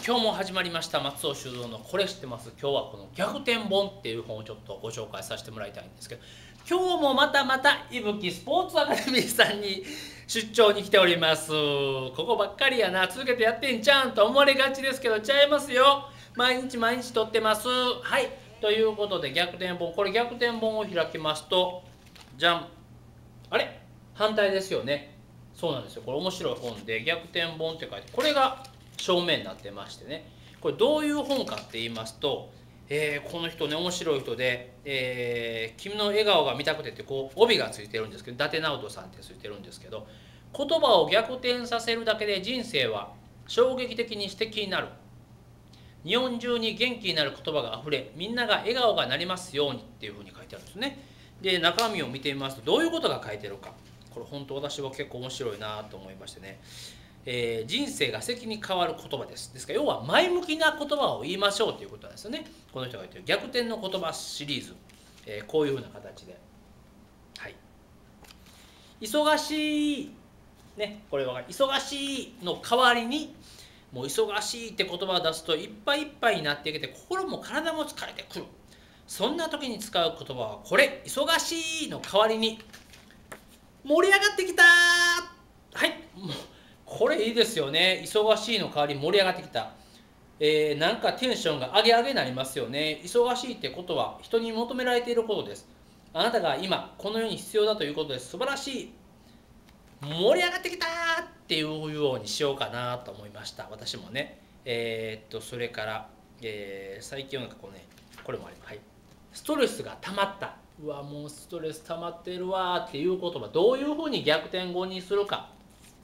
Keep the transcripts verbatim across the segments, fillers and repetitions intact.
今日も始まりました松尾修造のこれ知ってます。今日はこの逆転本っていう本をちょっとご紹介させてもらいたいんですけど、今日もまたまたいぶきスポーツアカデミーさんに出張に来ております。ここばっかりやな、続けてやってんちゃうんと思われがちですけど、ちゃいますよ。毎日毎日撮ってます。はい、ということで逆転本、これ逆転本を開きますと、じゃん、あれ反対ですよね。そうなんですよ。これ面白い本で逆転本って書いて、これが正面になってましてね、これどういう本かって言いますと、えー、この人ね面白い人で、えー「君の笑顔が見たくて」ってこう帯がついてるんですけど、伊達直人さんってついてるんですけど、言葉を逆転させるだけで人生は衝撃的に素敵になる、日本中に元気になる言葉があふれ、みんなが笑顔がなりますようにっていうふうに書いてあるんですね。で中身を見てみますとどういうことが書いてるか、これ本当私は結構面白いなと思いましてね、えー、人生が素敵に変わる言葉です。ですから要は前向きな言葉を言いましょうということなんですよね。この人が言ってる逆転の言葉シリーズ、えー、こういうふうな形で、はい、忙しいね、これは忙しいの代わりにもう忙しいって言葉を出すといっぱいいっぱいになってきて心も体も疲れてくる。そんな時に使う言葉はこれ、忙しいの代わりに盛り上がってきた。はい、もうこれいいですよね。忙しいの代わりに盛り上がってきた。えー、なんかテンションが上げ上げになりますよね。忙しいってことは人に求められていることです。あなたが今この世に必要だということです。素晴らしい。盛り上がってきたっていうようにしようかなと思いました。私もね。えー、っとそれから、えー、最近なんかこうね、これもあります。はい。ストレスが溜まった。うわもうストレス溜まってるわっていう言葉、どういうふうに逆転語にするか。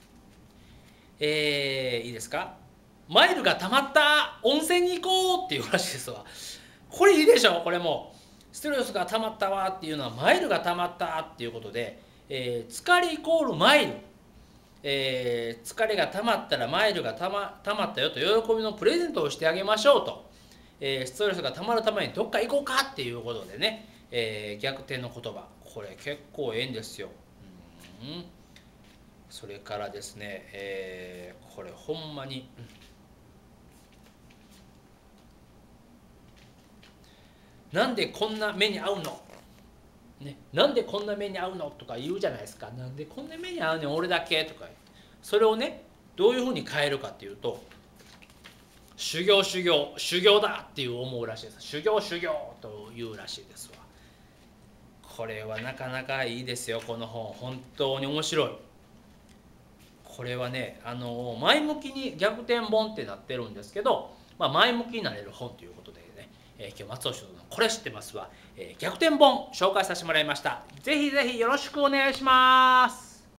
えー、いいですか。マイルが溜まった、温泉に行こうっていう話ですわ。これいいでしょ。これもストレスが溜まったわっていうのはマイルが溜まったっていうことで、えー、疲れイコールマイル、えー、疲れが溜まったらマイルがたま溜まったよと喜びのプレゼントをしてあげましょうと、えー、ストレスが溜まるためにどっか行こうかっていうことでね、えー、逆転の言葉、これ結構ええんですよ。うんそれからですね、えー、これほんまに、うん、なんでこんな目に遭うの、ね、なんでこんな目に遭うのとか言うじゃないですか。なんでこんな目に遭うねん俺だけとか、それをねどういうふうに変えるかっていうと、修行修行修行だっていう思うらしいです。修行修行というらしいですわ。これはなかなかいいですよ。この本本当に面白い。これはね、あの前向きに逆転本ってなってるんですけど、まあ、前向きになれる本ということでね、えー、今日松尾修造のこれ知ってますわ、えー、逆転本紹介させてもらいました。ぜひぜひよろしくお願いします。